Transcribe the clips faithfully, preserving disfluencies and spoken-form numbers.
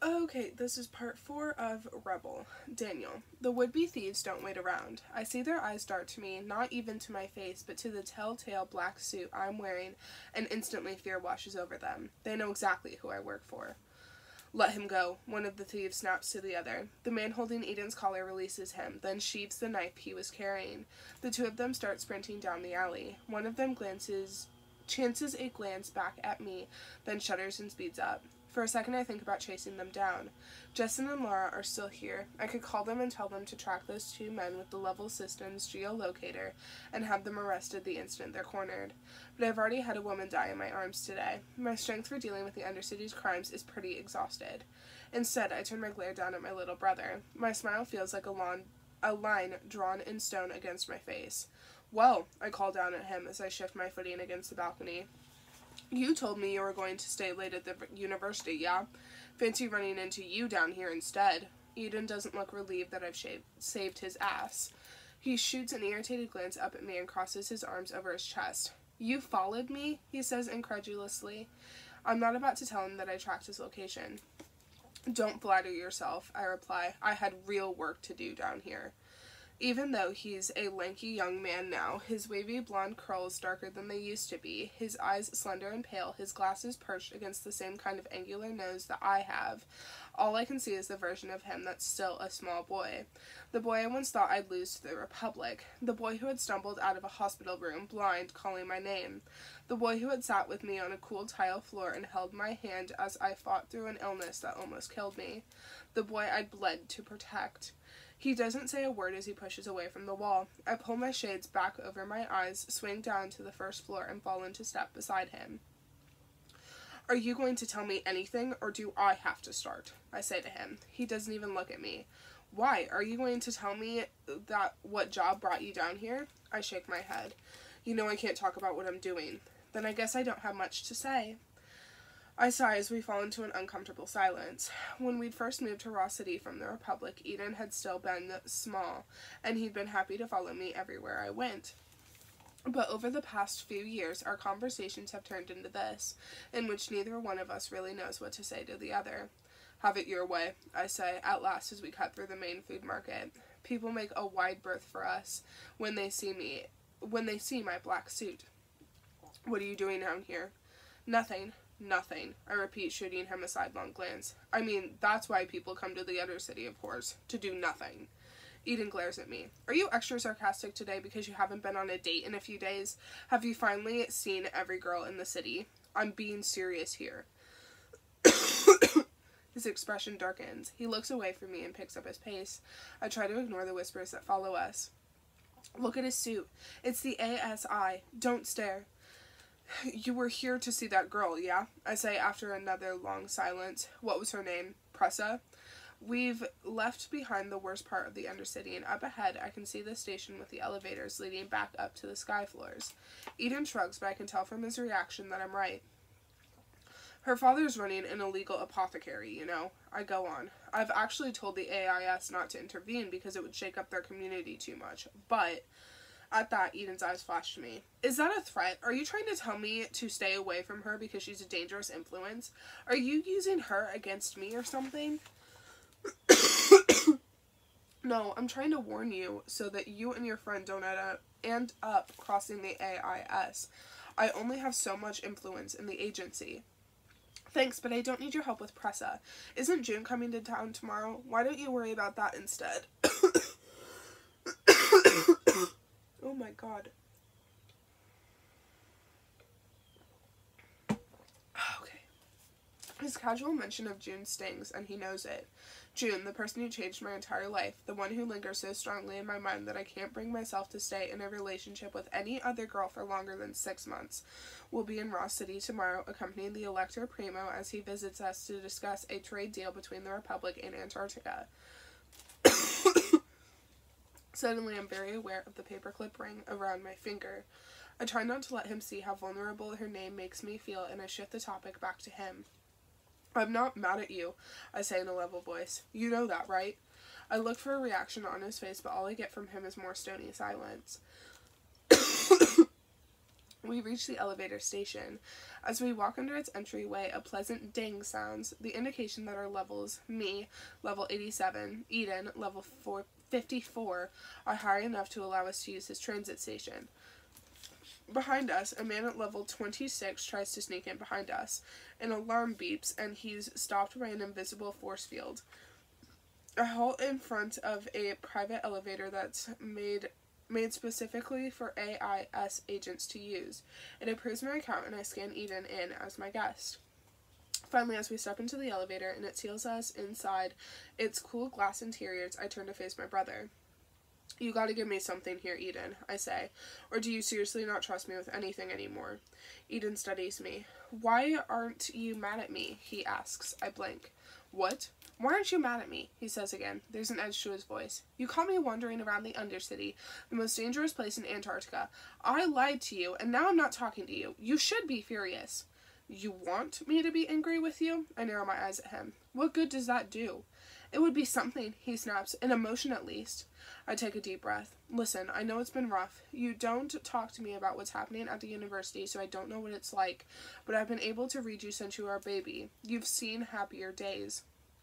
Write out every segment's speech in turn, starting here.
Okay, this is part four of Rebel. Daniel. The would-be thieves don't wait around. I see their eyes dart to me, not even to my face, but to the telltale black suit I'm wearing, and instantly fear washes over them. They know exactly who I work for. Let him go, one of the thieves snaps to the other. The man holding Eden's collar releases him, then sheathes the knife he was carrying. The two of them start sprinting down the alley. One of them glances, chances a glance back at me, then shudders and speeds up. For a second I think about chasing them down. Justin and Laura are still here. I could call them and tell them to track those two men with the Level Systems geolocator and have them arrested the instant they're cornered. But I've already had a woman die in my arms today. My strength for dealing with the Undercity's crimes is pretty exhausted. Instead, I turn my glare down at my little brother. My smile feels like a, lawn, a line drawn in stone against my face. Well, I call down at him as I shift my footing against the balcony. You told me you were going to stay late at the university, yeah? Fancy running into you down here instead. Eden doesn't look relieved that I've shaved, saved his ass. He shoots an irritated glance up at me and crosses his arms over his chest. You followed me? He says incredulously. I'm not about to tell him that I tracked his location. Don't flatter yourself, I reply. I had real work to do down here. Even though he's a lanky young man now, his wavy blonde curls darker than they used to be, his eyes slender and pale, his glasses perched against the same kind of angular nose that I have, all I can see is the version of him that's still a small boy. The boy I once thought I'd lose to the Republic. The boy who had stumbled out of a hospital room, blind, calling my name. The boy who had sat with me on a cool tile floor and held my hand as I fought through an illness that almost killed me. The boy I'd bled to protect. He doesn't say a word as he pushes away from the wall. I pull my shades back over my eyes, swing down to the first floor, and fall into step beside him. Are you going to tell me anything, or do I have to start? I say to him. He doesn't even look at me. Why? Are you going to tell me that what job brought you down here? I shake my head. You know I can't talk about what I'm doing. Then I guess I don't have much to say. I sigh as we fall into an uncomfortable silence. When we'd first moved to Ross City from the Republic, Eden had still been small, and he'd been happy to follow me everywhere I went. But over the past few years, our conversations have turned into this, in which neither one of us really knows what to say to the other. Have it your way, I say, at last as we cut through the main food market. People make a wide berth for us when they see me, when they see my black suit. What are you doing down here? Nothing. Nothing, I repeat, shooting him a sidelong glance. I mean, that's why people come to the Undercity, of course, to do nothing. Eden glares at me. Are you extra sarcastic today because you haven't been on a date in a few days? Have you finally seen every girl in the city? I'm being serious here. His expression darkens. He looks away from me and picks up his pace. I try to ignore the whispers that follow us. Look at his suit. It's the A S I. Don't stare. You were here to see that girl, yeah? I say after another long silence. What was her name? Pressa? We've left behind the worst part of the Undercity, and up ahead I can see the station with the elevators leading back up to the sky floors. Eden shrugs, but I can tell from his reaction that I'm right. Her father's running an illegal apothecary, you know. I go on. I've actually told the A I S not to intervene because it would shake up their community too much, but... At that, Eden's eyes flashed to me. Is that a threat? Are you trying to tell me to stay away from her because she's a dangerous influence? Are you using her against me or something? No, I'm trying to warn you so that you and your friend don't end up crossing the A I S. I only have so much influence in the agency. Thanks, but I don't need your help with Pressa. Isn't June coming to town tomorrow? Why don't you worry about that instead? Oh my god. Okay. His casual mention of June stings, and he knows it. June, the person who changed my entire life, the one who lingers so strongly in my mind that I can't bring myself to stay in a relationship with any other girl for longer than six months, will be in Ross City tomorrow, accompanying the Elector Primo as he visits us to discuss a trade deal between the Republic and Antarctica. Suddenly, I'm very aware of the paperclip ring around my finger. I try not to let him see how vulnerable her name makes me feel, and I shift the topic back to him. I'm not mad at you, I say in a level voice. You know that, right? I look for a reaction on his face, but all I get from him is more stony silence. We reach the elevator station. As we walk under its entryway, a pleasant ding sounds, the indication that our levels, me, level eighty-seven, Eden, level four fifty-four, are high enough to allow us to use his transit station. Behind us, a man at level twenty-six tries to sneak in behind us. An alarm beeps, and he's stopped by an invisible force field. I halt in front of a private elevator that's made made specifically for A I S agents to use. It approves my account, and I scan Eden in as my guest. Finally, as we step into the elevator and it seals us inside its cool glass interiors, I turn to face my brother. You gotta give me something here, Eden, I say. Or do you seriously not trust me with anything anymore? Eden studies me. Why aren't you mad at me? He asks. I blink. What? Why aren't you mad at me? He says again. There's an edge to his voice. You caught me wandering around the Undercity, the most dangerous place in Antarctica. I lied to you, and now I'm not talking to you. You should be furious. You want me to be angry with you? I narrow my eyes at him. What good does that do? It would be something, he snaps. An emotion at least. I take a deep breath. Listen, I know it's been rough. You don't talk to me about what's happening at the university, so I don't know what it's like. But I've been able to read you since you were a baby. You've seen happier days.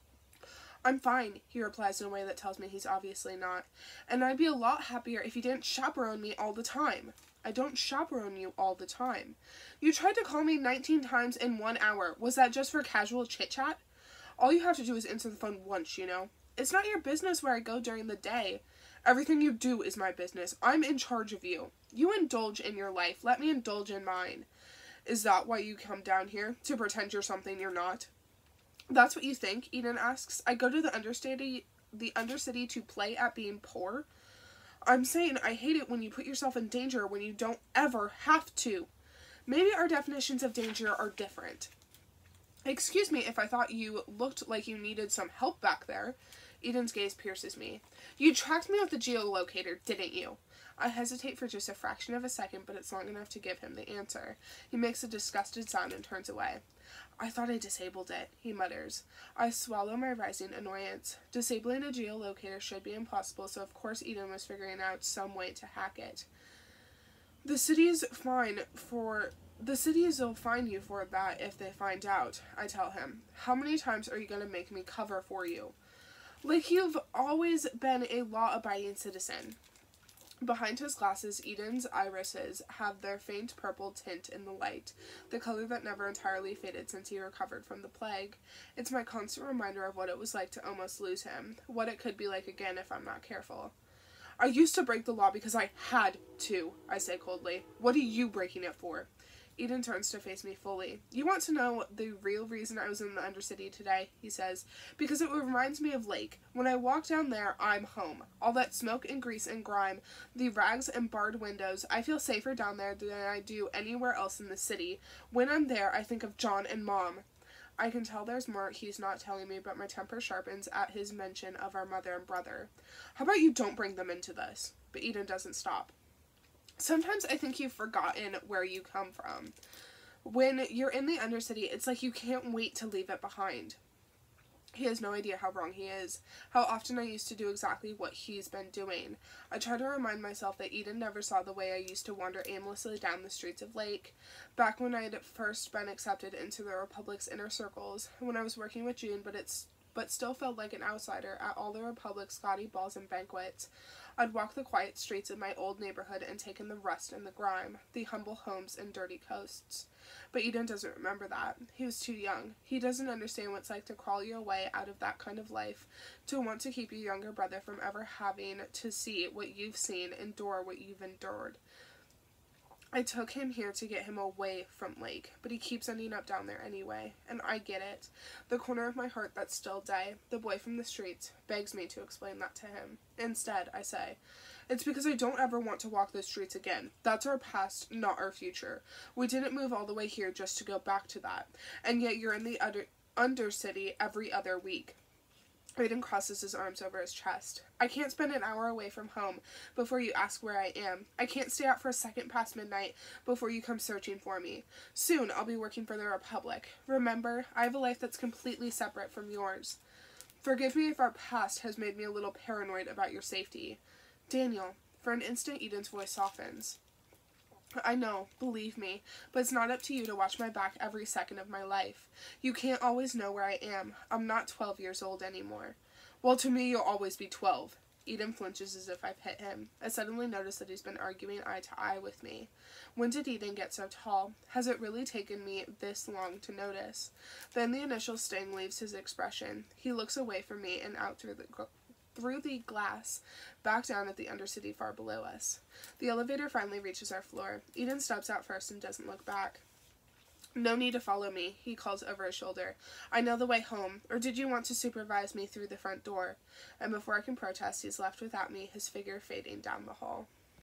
I'm fine, he replies in a way that tells me he's obviously not. And I'd be a lot happier if you didn't chaperone me all the time. I don't chaperone you all the time. You tried to call me nineteen times in one hour. Was that just for casual chit-chat? All you have to do is answer the phone once, you know? It's not your business where I go during the day. Everything you do is my business. I'm in charge of you. You indulge in your life. Let me indulge in mine. Is that why you come down here? To pretend you're something you're not? That's what you think? Eden asks. I go to the Undercity, the Undercity to play at being poor? I'm saying I hate it when you put yourself in danger when you don't ever have to. Maybe our definitions of danger are different. Excuse me if I thought you looked like you needed some help back there. Eden's gaze pierces me. You tracked me with the geolocator, didn't you? I hesitate for just a fraction of a second, but it's long enough to give him the answer. He makes a disgusted sound and turns away. I thought I disabled it, he mutters. I swallow my rising annoyance. Disabling a geolocator should be impossible, so of course Eden was figuring out some way to hack it. The city's fine for... The cities will fine you for that if they find out, I tell him. How many times are you going to make me cover for you? Like you've always been a law-abiding citizen. Behind his glasses, Eden's irises have their faint purple tint in the light, the color that never entirely faded since he recovered from the plague. It's my constant reminder of what it was like to almost lose him, what it could be like again if I'm not careful. I used to break the law because I had to, I say coldly. What are you breaking it for? Eden turns to face me fully. You want to know the real reason I was in the Undercity today, he says. Because it reminds me of Lake. When I walk down there, I'm home. All that smoke and grease and grime, the rags and barred windows, I feel safer down there than I do anywhere else in the city. When I'm there, I think of John and Mom. I can tell there's more he's not telling me, but my temper sharpens at his mention of our mother and brother. How about you don't bring them into this? But Eden doesn't stop. Sometimes I think you've forgotten where you come from. When you're in the Undercity, it's like you can't wait to leave it behind. He has no idea how wrong he is, how often I used to do exactly what he's been doing. I try to remind myself that Eden never saw the way I used to wander aimlessly down the streets of Lake. Back when I had first been accepted into the Republic's inner circles, when I was working with June, but it's but still felt like an outsider at all the Republic's gaudy balls and banquets. I'd walk the quiet streets of my old neighborhood and take in the rust and the grime, the humble homes and dirty coasts. But Eden doesn't remember that. He was too young. He doesn't understand what it's like to crawl your way out of that kind of life, to want to keep your younger brother from ever having to see what you've seen, endure what you've endured. I took him here to get him away from Lake, but he keeps ending up down there anyway, and I get it. The corner of my heart that's still Day, the boy from the streets, begs me to explain that to him. Instead, I say, it's because I don't ever want to walk those streets again. That's our past, not our future. We didn't move all the way here just to go back to that, and yet you're in the under Undercity every other week. Aiden crosses his arms over his chest. I can't spend an hour away from home before you ask where I am. I can't stay out for a second past midnight before you come searching for me. Soon I'll be working for the Republic. Remember, I have a life that's completely separate from yours. Forgive me if our past has made me a little paranoid about your safety. Daniel. For an instant, Eden's voice softens. I know, believe me, but it's not up to you to watch my back every second of my life. You can't always know where I am. I'm not twelve years old anymore. Well, to me, you'll always be twelve. Eden flinches as if I've hit him. I suddenly notice that he's been arguing eye to eye with me. When did Eden get so tall? Has it really taken me this long to notice? Then the initial sting leaves his expression. He looks away from me and out through the through the glass, back down at the Undercity far below us. The elevator finally reaches our floor. Eden steps out first and doesn't look back. No need to follow me, he calls over his shoulder. I know the way home, or did you want to supervise me through the front door? And before I can protest, he's left without me, his figure fading down the hall.